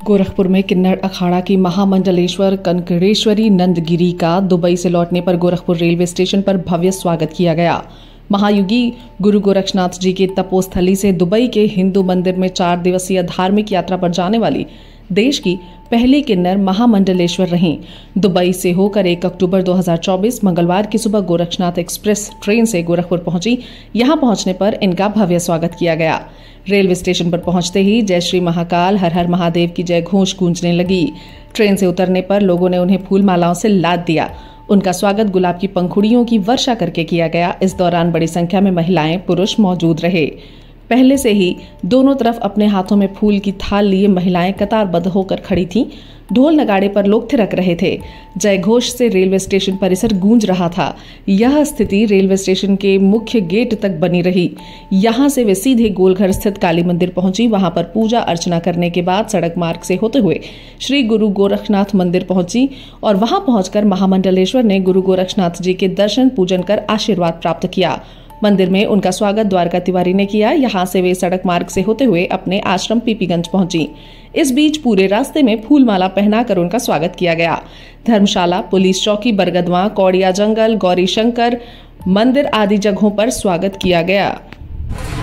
गोरखपुर में किन्नर अखाड़ा की महामंडलेश्वर कनकड़ेश्वरी नंदगिरी का दुबई से लौटने पर गोरखपुर रेलवे स्टेशन पर भव्य स्वागत किया गया। महायुगी गुरु गोरक्षनाथ जी की तपोस्थली से दुबई के हिंदू मंदिर में 4 दिवसीय धार्मिक यात्रा पर जाने वाली देश की पहली किन्नर महामंडलेश्वर रहीं। दुबई से होकर 1 अक्टूबर 2024 मंगलवार की सुबह गोरक्षनाथ एक्सप्रेस ट्रेन से गोरखपुर पहुंची। यहां पहुंचने पर इनका भव्य स्वागत किया गया। रेलवे स्टेशन पर पहुंचते ही जय श्री महाकाल, हर हर महादेव की जय घोष गूंजने लगी। ट्रेन से उतरने पर लोगों ने उन्हें फूल मालाओं से लाद दिया। उनका स्वागत गुलाब की पंखुड़ियों की वर्षा करके किया गया। इस दौरान बड़ी संख्या में महिलाएं पुरुष मौजूद रहे। पहले से ही दोनों तरफ अपने हाथों में फूल की थाल लिए महिलाएं कतारबद्ध होकर खड़ी थीं। ढोल नगाड़े पर लोग थिरक रहे थे। जय घोष से रेलवे स्टेशन परिसर गूंज रहा था। यह स्थिति रेलवे स्टेशन के मुख्य गेट तक बनी रही। यहां से वे सीधे गोलघर स्थित काली मंदिर पहुंची। वहां पर पूजा अर्चना करने के बाद सड़क मार्ग से होते हुए श्री गुरु गोरक्षनाथ मंदिर पहुंची और वहां पहुंचकर महामंडलेश्वर ने गुरु गोरक्षनाथ जी के दर्शन पूजन कर आशीर्वाद प्राप्त किया। मंदिर में उनका स्वागत द्वारका तिवारी ने किया। यहां से वे सड़क मार्ग से होते हुए अपने आश्रम पीपीगंज पहुंची। इस बीच पूरे रास्ते में फूलमाला पहनाकर उनका स्वागत किया गया। धर्मशाला, पुलिस चौकी, बरगदवा, कौड़िया जंगल, गौरी शंकर मंदिर आदि जगहों पर स्वागत किया गया।